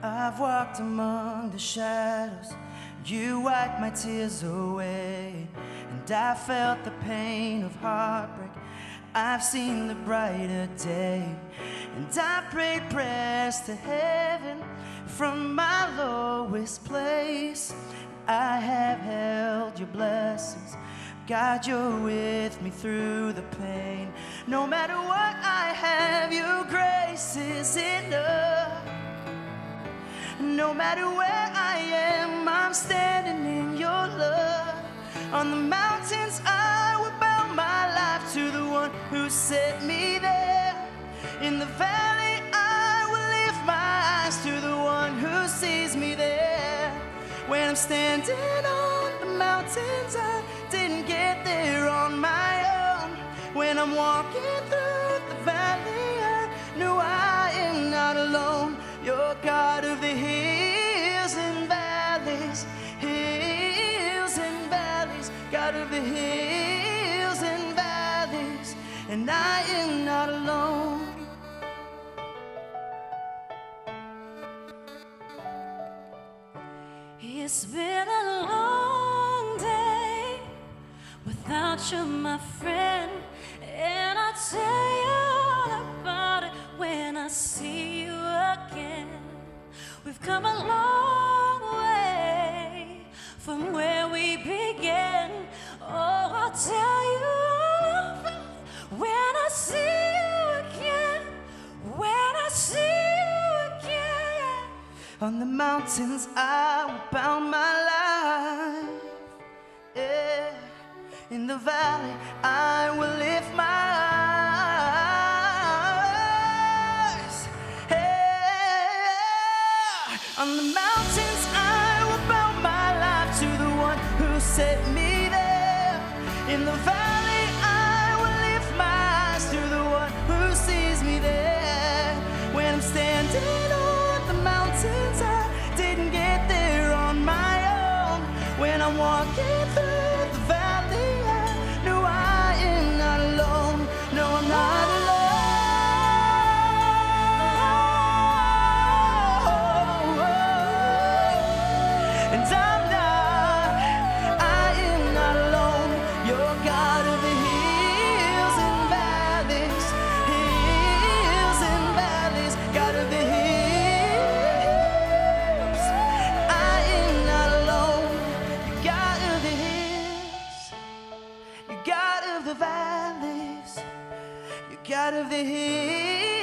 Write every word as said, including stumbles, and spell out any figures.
I've walked among the shadows, you wiped my tears away, and I felt the pain of heartbreak. I've seen the brighter day, and I prayed prayers to heaven from my lowest place. I have held your blessings, God, you're with me through the pain. No matter what I have, your grace is enough. No matter where I am, I'm standing in your love. On the mountains I will bow my life to the one who set me there. In the valley I will lift my eyes to the one who sees me there. When I'm standing on the mountains, I didn't get there on my own. When I'm walking through the valley, I know I am not alone. You're God of the hills and valleys, hills and valleys, God of the hills and valleys, and I am not alone. It's been a long day without you, my friend, and I'll tell you all about it when I see you again. We've come a long way from where we began. Oh, I'll tell you all about it when I see you again, when I see you again. On the mountains I will bow my life, yeah. In the valley I will lift my eyes, yeah. On the mountains I will bow my life to the one who set me there. In the valley I will lift my eyes to the one who sees me there. When I'm standing on the mountains, I didn't get there on my own. When I'm walking through the valley, I know I am not alone. No, I'm not alone. And I'm not, I am not alone. You're God of the hills and valleys, hills and valleys, God of the hills. I am not alone. You're God of the hills, you're God of the valleys, you're God of the hills.